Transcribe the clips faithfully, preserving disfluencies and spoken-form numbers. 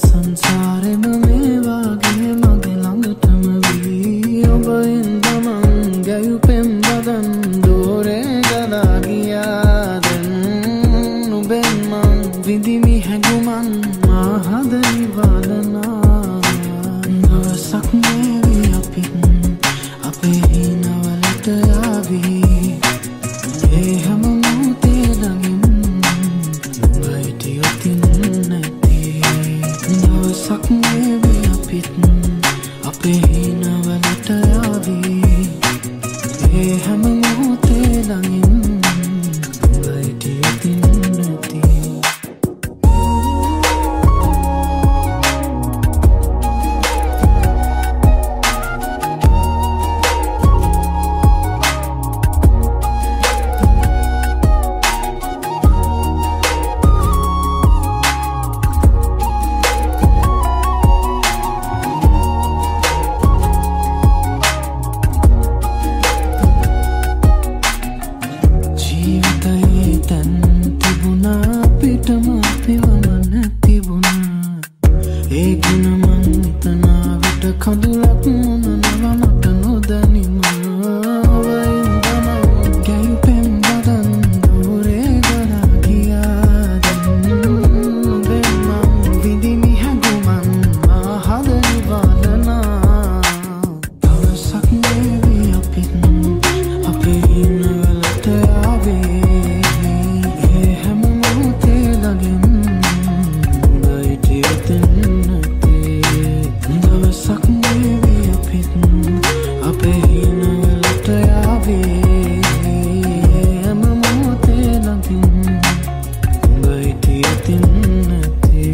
සංසාරෙම මේ වාගේ මගේ ළඟටම වී ඔබ ඉඳමන් ගැයු පෙම් බදන් දෝරේ ගලා ගියා දැන් ඔබෙන් මං විඳිමි හැඟුමන් මා හද නිවාලනා දවසක් මේවි අපිත් අපේ හිනවලට යාවී ඒ හැම මොහොතේ ළඟින් නුඹ හිටියොතින් නැති දවසක් මේවි අපිත් අපේ හිනවලට යාවී ඒ හැම මොහොතේ ළඟින් නුඹ හිටියොතින් නැති ඒ ගුණ මං හිතනාවට කඳුලක් මොනනව මට නොදැනිම වයින්දම ගැයු පෙම් බදන් දෝරේ ගලා ගියා දැන් ඔබෙන් මං විඳිමි හැඟුමන් මා හද නිවාලනා දවසක් මේවි අපිත් අපේ හිනවලට යාවේ ඒ හැම මොහොතේ ළඟින් නුඹ හිටියොතින් දවසක් මේවි අපිත් අපේ හිනවලට යාවේ හැම මොහොතේ ළඟින් නුඹ හිටියොතින් නැති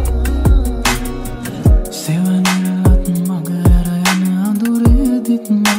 සෙවණලත් මග ඇර යන අඳුරේදිත්